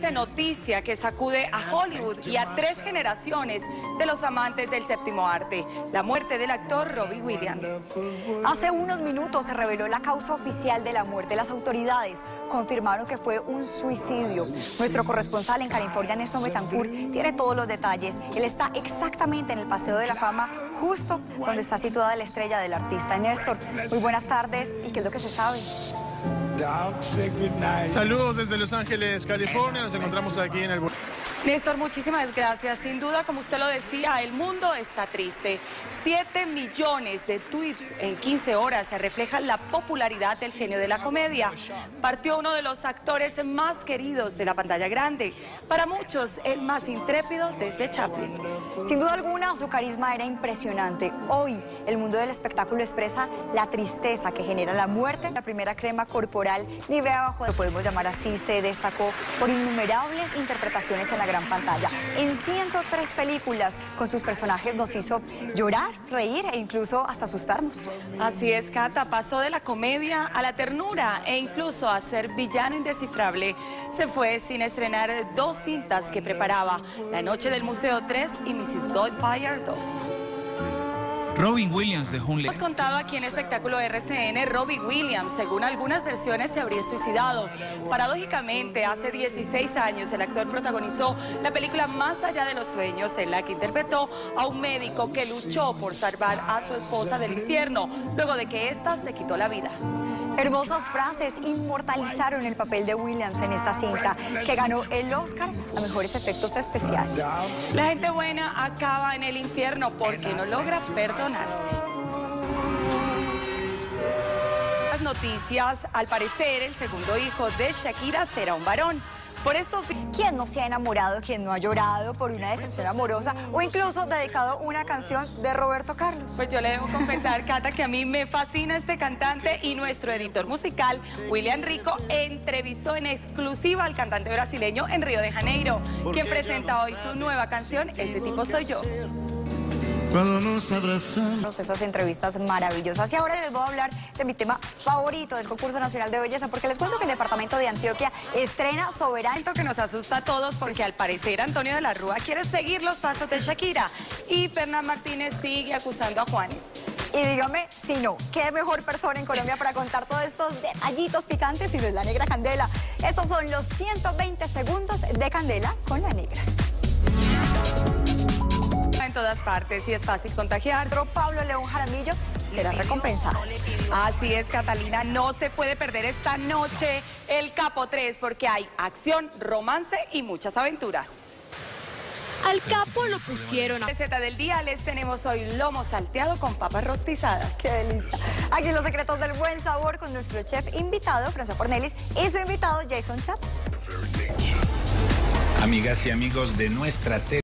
de noticia que sacude a Hollywood y a 3 generaciones de los amantes del séptimo arte: la muerte del actor Robin Williams. Hace unos minutos se reveló la causa oficial de la muerte. Las autoridades confirmaron que fue un suicidio. Nuestro corresponsal en California, Néstor Betancourt, tiene todos los detalles. Él está exactamente en el Paseo de la Fama, justo donde está situada la estrella del artista. Néstor, muy buenas tardes. ¿Y qué es lo que se sabe? Saludos desde Los Ángeles, California. Nos encontramos aquí en el... Néstor, muchísimas gracias. Sin duda, como usted lo decía, el mundo está triste. 7 millones de tweets en 15 horas se reflejan la popularidad del genio de la comedia. Partió uno de los actores más queridos de la pantalla grande. Para muchos, el más intrépido desde Chaplin. Sin duda alguna, su carisma era impresionante. Hoy, el mundo del espectáculo expresa la tristeza que genera la muerte. La primera crema corporal, Nivea bajo, lo podemos llamar así, se destacó por innumerables interpretaciones en la gran pantalla. En 103 películas, con sus personajes nos hizo llorar, reír e incluso hasta asustarnos. Así es, Cata, pasó de la comedia a la ternura e incluso a ser villano indescifrable. Se fue sin estrenar 2 cintas que preparaba: La Noche del Museo 3 y Mrs. Doubtfire 2. Robin Williams dejó un legado. Hemos contado aquí en Espectáculo RCN, Robin Williams, según algunas versiones, se habría suicidado. Paradójicamente, hace 16 años el actor protagonizó la película Más allá de los sueños, en la que interpretó a un médico que luchó por salvar a su esposa del infierno, luego de que ésta se quitó la vida. Hermosas frases inmortalizaron el papel de Williams en esta cinta, que ganó el Oscar a mejores efectos especiales. La gente buena acaba en el infierno porque no logra perdonarse. Las noticias: al parecer, el segundo hijo de Shakira será un varón. Por estos... ¿Quién no se ha enamorado, quién no ha llorado por una decepción amorosa o incluso dedicado una canción de Roberto Carlos? Pues yo le debo confesar, Cata, que a mí me fascina este cantante, y nuestro editor musical, William Rico, entrevistó en exclusiva al cantante brasileño en Río de Janeiro, quien presenta hoy su nueva canción, Ese tipo soy yo. Cuando nos abrazamos. Esas entrevistas maravillosas. Y ahora les voy a hablar de mi tema favorito del Concurso Nacional de Belleza, porque les cuento que el departamento de Antioquia estrena Soberano. Que nos asusta a todos porque al parecer Antonio de la Rúa quiere seguir los pasos de Shakira y Fernán Martínez sigue acusando a Juanes. Y dígame si no, ¿qué mejor persona en Colombia para contar todos estos detallitos picantes si no es la Negra Candela? Estos son los 120 segundos de Candela con la Negra. En todas partes y es fácil contagiar. Pero Pablo León Jaramillo será recompensado. Así es, Catalina, no se puede perder esta noche el Capo 3 porque hay acción, romance y muchas aventuras. Al Capo lo pusieron a... Receta del día: les tenemos hoy lomo salteado con papas rostizadas. ¡Qué delicia! Aquí los secretos del buen sabor con nuestro chef invitado, François Cornelis, y su invitado, Jason Chat. Amigas y amigos de nuestra tele.